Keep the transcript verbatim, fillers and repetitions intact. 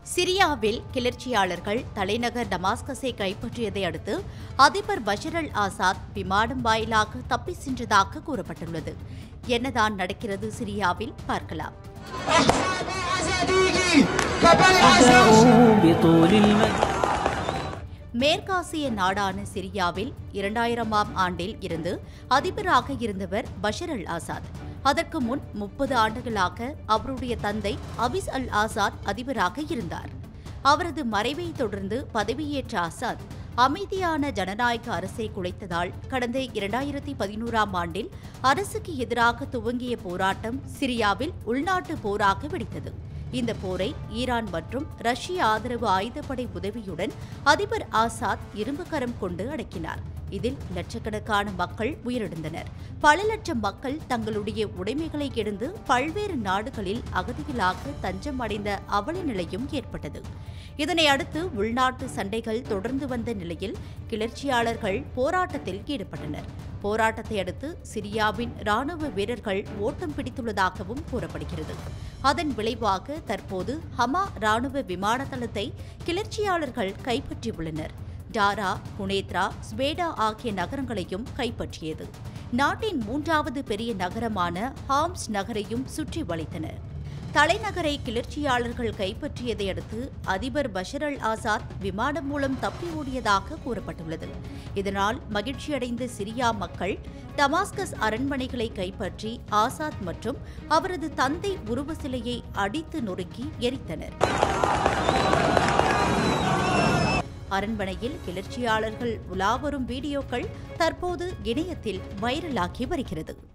சிரியாவில் கிளர்ச்சியாளர்கள் தலைநகர் டமாஸ்கஸை கைப்பற்றியதை அடுத்து அதிபர் பஷர்-அல்-ஆசாத் விமானம் வாயிலாக தப்பி சென்றதாக கூறப்பட்டுள்ளது. என்னதான் நடக்கிறது சிரியாவில் பார்க்கலாம். மேற்காசிய நாடான சிரியாவில் இரண்டாயிரமாம் ஆண்டில் இருந்து அதிபராக இருந்தவர் பஷர்-அல்-ஆசாத். அதற்கு முன் முப்பது ஆண்டுகளாக அவருடைய தந்தை அபிஸ் அல் ஆசாத் அதிபராக இருந்தார். அவரது மறைவை தொடர்ந்து பதவியேற்ற ஆசாத் அமைதியான ஜனநாயக அரசை குலைத்ததால் கடந்த இரண்டாயிரத்தி பதினோராம் ஆண்டில் அரசுக்கு எதிராக துவங்கிய போராட்டம் சிரியாவில் உள்நாட்டு போராக வெடித்தது. இந்த போரை ஈரான் மற்றும் ரஷ்ய ஆதரவு ஆயுதப்படை உதவியுடன் அதிபர் ஆசாத் இரும்பு கரம் கொண்டு அடக்கினார். இதில் லட்சக்கணக்கான மக்கள் உயிரிழந்தனர். பல லட்சம் மக்கள் தங்களுடைய உடைமைகளை இழந்து பல்வேறு நாடுகளில் அகதிகளாக தஞ்சம் அடைந்த அவல நிலையும் ஏற்பட்டது. இதனை அடுத்து உள்நாட்டு சண்டைகள் தொடர்ந்து வந்த நிலையில் கிளர்ச்சியாளர்கள் போராட்டத்தில் ஈடுபட்டனர். போராட்டத்தை அடுத்து சிரியாவின் ராணுவ வீரர்கள் ஓட்டம் பிடித்துள்ளதாகவும் கூறப்படுகிறது. அதன் விளைவாக தற்போது ஹமா ராணுவ விமான தளத்தை கிளர்ச்சியாளர்கள் கைப்பற்றியுள்ளனர். டாரா, குனேத்ரா, ஸ்வேடா ஆகிய நகரங்களையும் கைப்பற்றியது. நாட்டின் மூன்றாவது பெரிய நகரமான ஹாம்ஸ் நகரையும் சுற்றி வளைத்தனர். தலைநகரை கிளர்ச்சியாளர்கள் கைப்பற்றியதை அடுத்து அதிபர் பஷர்-அல்-ஆசாத் விமானம் மூலம் தப்பி ஓடியதாக கூறப்பட்டுள்ளது. இதனால் மகிழ்ச்சியடைந்த சிரியா மக்கள் டமாஸ்கஸ் அரண்மனைகளை கைப்பற்றி ஆசாத் மற்றும் அவரது தந்தை உருவ சிலையை அடித்து நொறுக்கி எரித்தனர். அரண்மனையில் கிளர்ச்சியாளர்கள் உலாவரும் வீடியோக்கள் தற்போது இணையத்தில் வைரலாகி வருகிறது.